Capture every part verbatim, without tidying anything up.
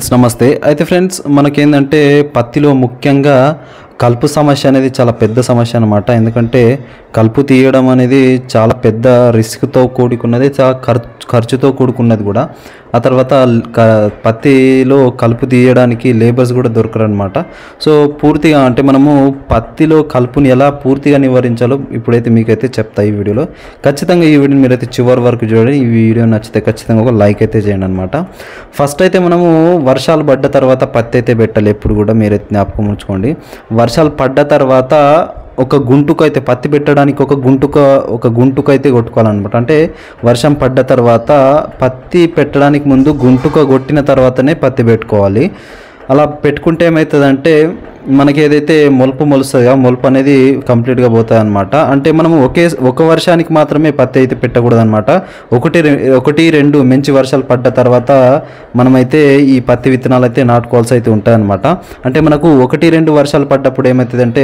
Friends నమస్తే. అయితే friends మనకేందంటే పత్తిలో ముఖ్యంగా కలుపు సమస్య అనేది చాలా పెద్ద సమస్య అనమాట. ఎందుకంటే కలుపు తీయడం అనేది చాలా పెద్ద రిస్క్తో కూడుకున్నది, చాలా ఖర్చు ఖర్చుతో కూడుకున్నది కూడా. ఆ తర్వాత పత్తిలో కలుపు తీయడానికి లేబర్స్ కూడా దొరకరు అనమాట. సో పూర్తిగా అంటే మనము పత్తిలో కలుపుని ఎలా పూర్తిగా నివారించాలో ఇప్పుడైతే మీకైతే చెప్తా ఈ వీడియోలో. ఖచ్చితంగా ఈ వీడియోని మీరైతే చివరి వరకు చూడండి. ఈ వీడియో నచ్చితే ఖచ్చితంగా ఒక లైక్ అయితే చేయండి అనమాట. ఫస్ట్ అయితే మనము వర్షాలు పడ్డ తర్వాత పత్తి అయితే పెట్టాలి. ఎప్పుడు కూడా మీరైతే జ్ఞాపకం ఉంచుకోండి. వర్షాలు పడ్డ తర్వాత ఒక గుంటుకు అయితే పత్తి పెట్టడానికి ఒక గుంటుక ఒక గుంటుకు అయితే కొట్టుకోవాలన్నమాట. అంటే వర్షం పడ్డ తర్వాత పత్తి పెట్టడానికి ముందు గుంటుక కొట్టిన తర్వాతనే పత్తి పెట్టుకోవాలి. అలా పెట్టుకుంటే ఏమవుతుందంటే మనకి ఏదైతే మొలుపు మొలుస్తుందో మొలుపు అనేది కంప్లీట్గా పోతుంది అనమాట. అంటే మనము ఒకే ఒక వర్షానికి మాత్రమే పత్తి అయితే పెట్టకూడదు అనమాట. ఒకటి ఒకటి రెండు మంచి వర్షాలు పడ్డ తర్వాత మనమైతే ఈ పత్తి విత్తనాలు అయితే నాటుకోవాల్సి అయితే ఉంటాయి అనమాట. అంటే మనకు ఒకటి రెండు వర్షాలు పడ్డప్పుడు ఏమవుతుందంటే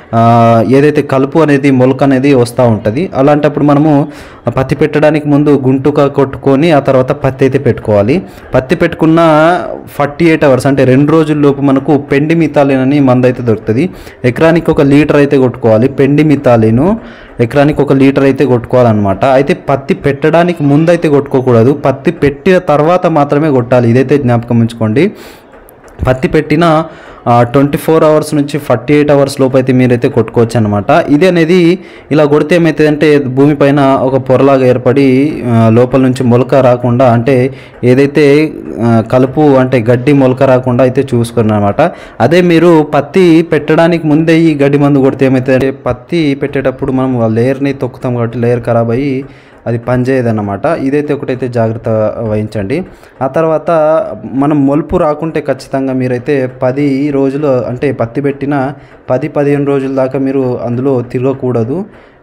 ఏదైతే కలుపు అనేది మొలక అనేది వస్తూ ఉంటుంది. అలాంటప్పుడు మనము పత్తి పెట్టడానికి ముందు గుంటుక కొట్టుకొని ఆ తర్వాత పత్తి అయితే పెట్టుకోవాలి. పత్తి పెట్టుకున్న ఫార్టీ ఎయిట్ అవర్స్ అంటే రెండు రోజుల లోపు మనకు పెండి మితాలిన్ మందు అయితే దొరుకుతుంది. ఎకరానికి ఒక లీటర్ అయితే కొట్టుకోవాలి. పెండి మితాలిను ఎకరానికి ఒక లీటర్ అయితే కొట్టుకోవాలన్నమాట. అయితే పత్తి పెట్టడానికి ముందు అయితే కొట్టుకోకూడదు, పత్తి పెట్టిన తర్వాత మాత్రమే కొట్టాలి. ఇదైతే జ్ఞాపకం ఉంచుకోండి. పత్తి పెట్టిన ట్వంటీ ఫోర్ అవర్స్ నుంచి ఫార్టీ ఎయిట్ అవర్స్ లోపు అయితే మీరైతే కొట్టుకోవచ్చు అనమాట. ఇది అనేది ఇలా కొడితే ఏమవుతుందంటే భూమిపైన ఒక పొరలాగా ఏర్పడి లోపల నుంచి మొలక రాకుండా, అంటే ఏదైతే కలుపు అంటే గడ్డి మొలక రాకుండా అయితే చూసుకున్నారు అనమాట. అదే మీరు పత్తి పెట్టడానికి ముందే ఈ గడ్డి మందు కొడితే ఏమవుతుందంటే పత్తి పెట్టేటప్పుడు మనం లేయర్ని తొక్కుతాం కాబట్టి లేయర్ ఖరాబ్ అయ్యి అది పనిచేయదన్నమాట. ఇదైతే ఒకటైతే జాగ్రత్త వహించండి. ఆ తర్వాత మనం మొలుపు రాకుంటే ఖచ్చితంగా మీరైతే పది రోజులు అంటే పత్తి పెట్టిన పది పదిహేను రోజుల దాకా మీరు అందులో తిరగకూడదు,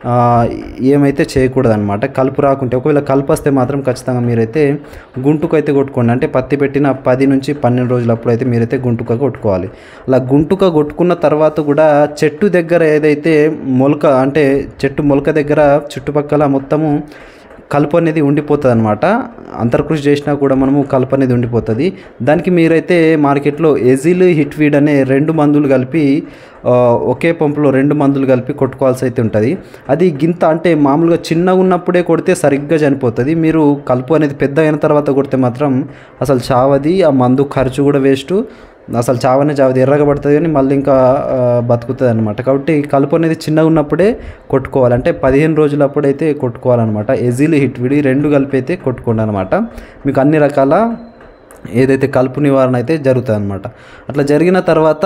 ఏమైతే చేయకూడదు అనమాట. కలుపు రాకుంటే ఒకవేళ కలుపు వస్తే మాత్రం ఖచ్చితంగా మీరైతే గుంటుకు అయితే కొట్టుకోండి. అంటే పత్తి పెట్టిన పది నుంచి పన్నెండు రోజులప్పుడు అయితే మీరైతే గుంటుక కొట్టుకోవాలి. అలా గుంటుక కొట్టుకున్న తర్వాత కూడా చెట్టు దగ్గర ఏదైతే మొలక అంటే చెట్టు మొలక దగ్గర చుట్టుపక్కల మొత్తము కలుపు అనేది ఉండిపోతుంది అనమాట. అంతర్కృషి చేసినా కూడా మనము కలుపు అనేది ఉండిపోతుంది. దానికి మీరైతే మార్కెట్లో ఎజిల్ హిట్వీడ్ అనే రెండు మందులు కలిపి ఒకే పంపులో రెండు మందులు కలిపి కొట్టుకోవాల్సి అయితే ఉంటుంది. అది గింత అంటే మామూలుగా చిన్నగా ఉన్నప్పుడే కొడితే సరిగ్గా చనిపోతుంది. మీరు కలుపు అనేది పెద్ద అయిన తర్వాత కొడితే మాత్రం అసలు చావది, ఆ మందు ఖర్చు కూడా వేస్ట్, అసలు చావనే చావది, ఎర్రగా పడుతుంది కానీ మళ్ళీ ఇంకా బతుకుతుంది అనమాట. కాబట్టి కలుపు అనేది చిన్నగా ఉన్నప్పుడే కొట్టుకోవాలి. అంటే పదిహేను రోజులప్పుడైతే కొట్టుకోవాలన్నమాట. ఎజిల్ హిట్విడి రెండు కలిపి అయితే కొట్టుకోండి అనమాట. మీకు అన్ని రకాల ఏదైతే కలుపు నివారణ అయితే జరుగుతుంది అనమాట. అట్లా జరిగిన తర్వాత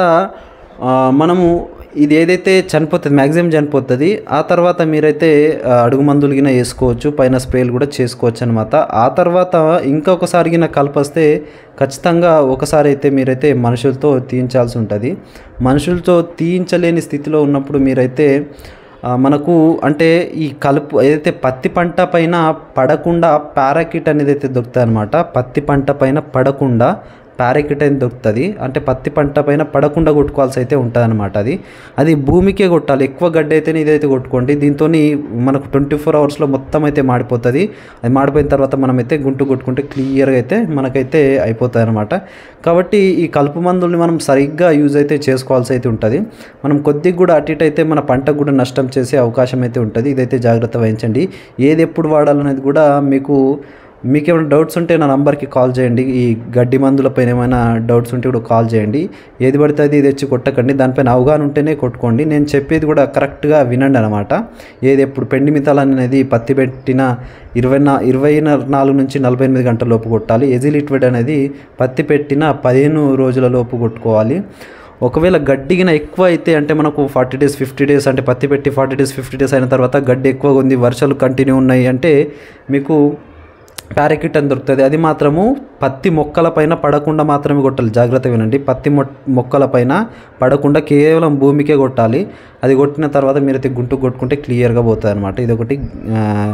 మనము ఇది ఏదైతే చనిపోతుంది మ్యాక్సిమం చనిపోతుంది. ఆ తర్వాత మీరైతే అడుగు మందులు గిన వేసుకోవచ్చు, పైన స్ప్రేలు కూడా చేసుకోవచ్చు అనమాట. ఆ తర్వాత ఇంకొకసారి గిన కలిపొస్తే ఖచ్చితంగా ఒకసారి అయితే మీరైతే మనుషులతో తీయించాల్సి ఉంటుంది. మనుషులతో తీయించలేని స్థితిలో ఉన్నప్పుడు మీరైతే మనకు అంటే ఈ కలుపు ఏదైతే పత్తి పంట పైన పడకుండా పారాకిట్ అనేది అయితే దొరుకుతుంది అనమాట. పత్తి పంట పైన పడకుండా పారాకిట్ అని దొరుకుతుంది. అంటే పత్తి పంట పైన పడకుండా కొట్టుకోవాల్సి అయితే ఉంటుంది అనమాట. అది అది భూమికే కొట్టాలి. ఎక్కువ గడ్డి అయితేనే ఇదైతే కొట్టుకోండి. దీంతో మనకు ట్వంటీ ఫోర్ అవర్స్లో మొత్తం అయితే మాడిపోతుంది. అది మాడిపోయిన తర్వాత మనమైతే గుంటు కొట్టుకుంటే క్లియర్గా అయితే మనకైతే అయిపోతుంది అనమాట. కాబట్టి ఈ కలుపు మందుల్ని మనం సరిగ్గా యూజ్ అయితే చేసుకోవాల్సి అయితే ఉంటుంది. మనం కొద్దిగా కూడా అటు ఇటు అయితే మన పంటకు కూడా నష్టం చేసే అవకాశం అయితే ఉంటుంది. ఇదైతే జాగ్రత్త వహించండి. ఏది ఎప్పుడు వాడాలనేది కూడా మీకు మీకు ఏమైనా డౌట్స్ ఉంటే నా నంబర్కి కాల్ చేయండి. ఈ గడ్డి మందులపైన ఏమైనా డౌట్స్ ఉంటే కూడా కాల్ చేయండి. ఏది పడితే అది తెచ్చి కొట్టకండి. దానిపైన అవగాహన ఉంటేనే కొట్టుకోండి. నేను చెప్పేది కూడా కరెక్ట్గా వినండి అనమాట. ఏది ఎప్పుడు పెండి మితాలిన్ అనేది పత్తి పెట్టిన ఇరవై నా ఇరవై నాలుగు నుంచి నలభై ఎనిమిది గంటల లోపు కొట్టాలి. ఎజిల్ హిట్విడ్ అనేది పత్తి పెట్టిన పదిహేను రోజుల లోపు కొట్టుకోవాలి. ఒకవేళ గడ్డిగిన ఎక్కువ అయితే అంటే మనకు ఫార్టీ డేస్ ఫిఫ్టీ డేస్ అంటే పత్తి పెట్టి ఫార్టీ డేస్ ఫిఫ్టీ డేస్ అయిన తర్వాత గడ్డి ఎక్కువగా ఉంది, వర్షాలు కంటిన్యూ ఉన్నాయి అంటే మీకు పారాకిట్ అని దొరుకుతుంది. అది మాత్రము పత్తి మొక్కల పైన పడకుండా మాత్రమే కొట్టాలి. జాగ్రత్త వినండి. పత్తి మొ మొక్కల పైన పడకుండా కేవలం భూమికే కొట్టాలి. అది కొట్టిన తర్వాత మీరైతే గుంటు కొట్టుకుంటే క్లియర్గా పోతుంది అనమాట. ఇది ఒకటి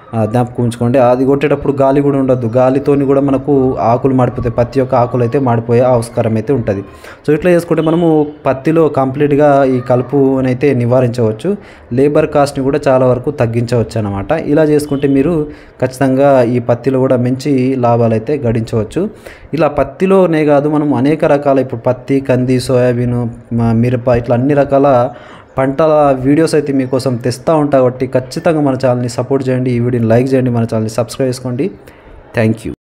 జ్ఞాపకం ఉంచుకోండి. అది కొట్టేటప్పుడు గాలి కూడా ఉండొద్దు. గాలితోని కూడా మనకు ఆకులు మాడిపోతాయి. పత్తి యొక్క ఆకులు అయితే మాడిపోయే ఆస్కారం అయితే ఉంటుంది. సో ఇట్లా చేసుకుంటే మనము పత్తిలో కంప్లీట్గా ఈ కలుపుని అయితే నివారించవచ్చు. లేబర్ కాస్ట్ని కూడా చాలా వరకు తగ్గించవచ్చు అన్నమాట. ఇలా చేసుకుంటే మీరు ఖచ్చితంగా ఈ పత్తిలో కూడా మంచి లాభాలు అయితే గడించవచ్చు. ఇలా పత్తిలోనే కాదు, మనం అనేక రకాల ఇప్పుడు పత్తి, కంది, సోయాబీన్, మిరప ఇట్లా అన్ని రకాల పంటల వీడియోస్ అయితే మీకోసం తెస్తూ ఉంటా. కాబట్టి ఖచ్చితంగా మన ఛానల్ని సపోర్ట్ చేయండి. ఈ వీడియోని లైక్ చేయండి, మన ఛానల్ని సబ్స్క్రైబ్ చేసుకోండి. Thank you.